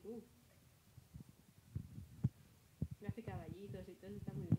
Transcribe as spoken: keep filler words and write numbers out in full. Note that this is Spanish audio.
Uh, me hace caballitos y todo eso está muy